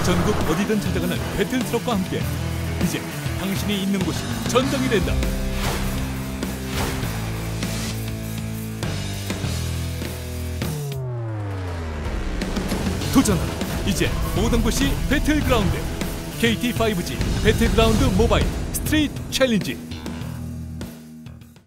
전국 어디든 찾아가는 배틀 트럭과 함께 이제 당신이 있는 곳이 전장이 된다. 도전하라. 이제 모든 곳이 배틀그라운드. KT5G 배틀그라운드 모바일 스트리트 챌린지.